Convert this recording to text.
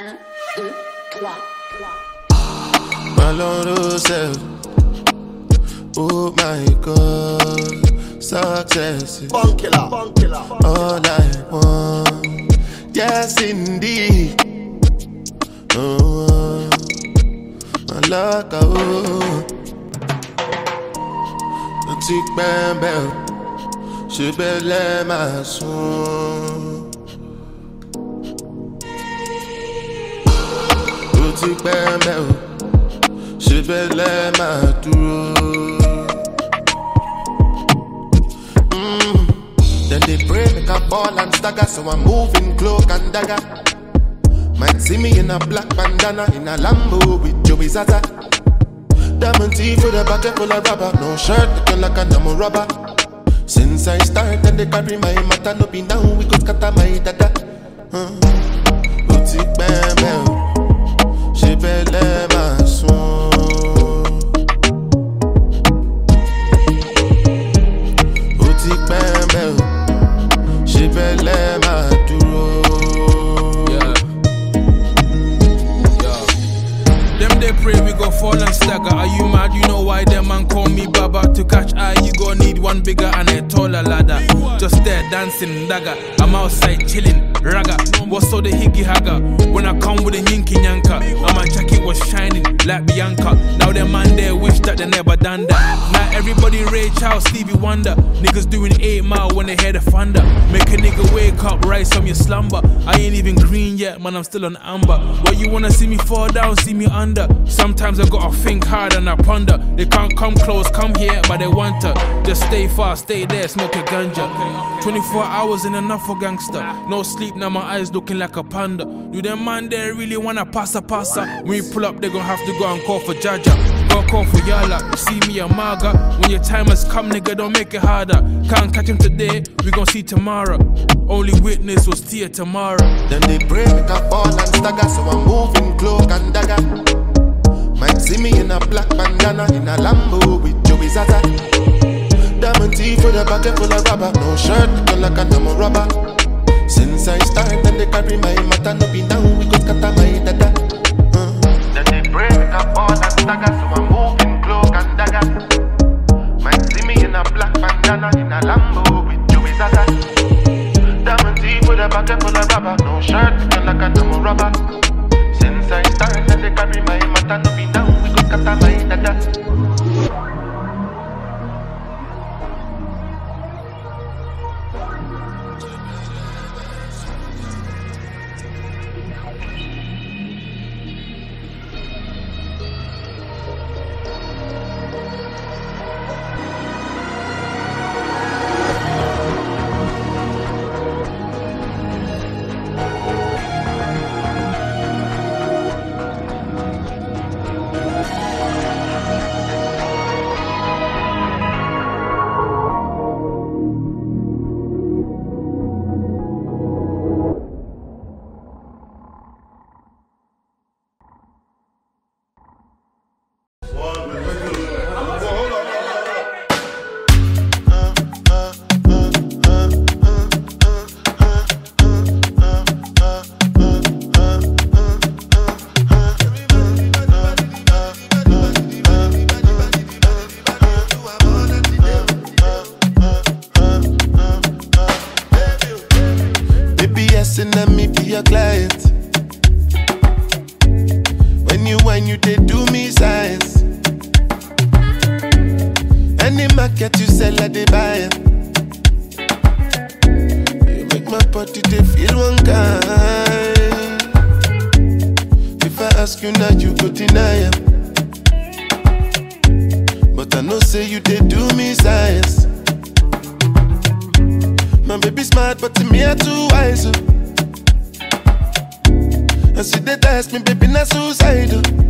1, 2, 3. Malheureusement, oh my God, success is all I want. Yes, indeed. Oh, my luck, oh. The tick bam bell, she belle my son. The tick bam bell, she belle my tour. Then they pray make a ball and stagger, so I'm moving cloak and dagger. Might see me in a black bandana, in a Lambo with Joey Zaza. Diamond teeth with a bucket full of rubber, no shirt looking like a number rubber. Since I started, then they carry my matter, no be down, we go scatter my dada. Boutique bam bam, she belle my son. Boutique bam bam, she belle my duro. They pray we go fall and stagger. Are you mad? You know why them man call me Baba? To catch eye, you gon' need one bigger and a taller ladder. Just there dancing dagger. I'm outside chilling, ragga. What's all the higgy hagger? When I come with a yinky yanka, and my jacket was shining like Bianca. Now them man there wish that they never done that. Now everybody Ray Charles, Stevie Wonder. Niggas doing 8 mile when they hear the thunder. Make a nigga wake up, rise from your slumber. I ain't even green yet, man, I'm still on amber. Why you wanna see me fall down, see me under? Sometimes I gotta think hard and I ponder. They can't come close, come here, but they want to. Just stay far, stay there, smoke a ganja. 24 hours ain't enough for gangster. No sleep, now my eyes looking like a panda. Do them man there really wanna passa? When we pull up, they gon' have to go and call for Jaja. Go call for Yala, you see me a maga. When your time has come, nigga, don't make it harder. Can't catch him today, we gon' see tomorrow. Only witness was Tia tomorrow. Then they pray make a ball and stagger, so I'm moving cloak and dagger. Might see me in a black bandana, in a Lambo with Joey Zaza. Diamond teeth with a bucket full of rubber, no shirt looking like a number rubber. Since I started, then they carry my matter, no be down, we go scatter my dada. Then they pray make a ball and stagger, so I'm moving cloak and dagger. Might see me in a black bandana, in a Lambo with Joey Zaza. Diamond teeth with a bucket full of rubber, no shirt looking like a number rubber. Since I started, then they carry my matter, no be down, we go scatter my dada. Let me be your client. When you whine, you they do me size. Any market you sell, I they buy it. You make my body they feel one kind. If I ask you now, you go deny it. But I know say you they do me size. My baby smart, but to me I too wise. And see they test me, baby, not suicidal.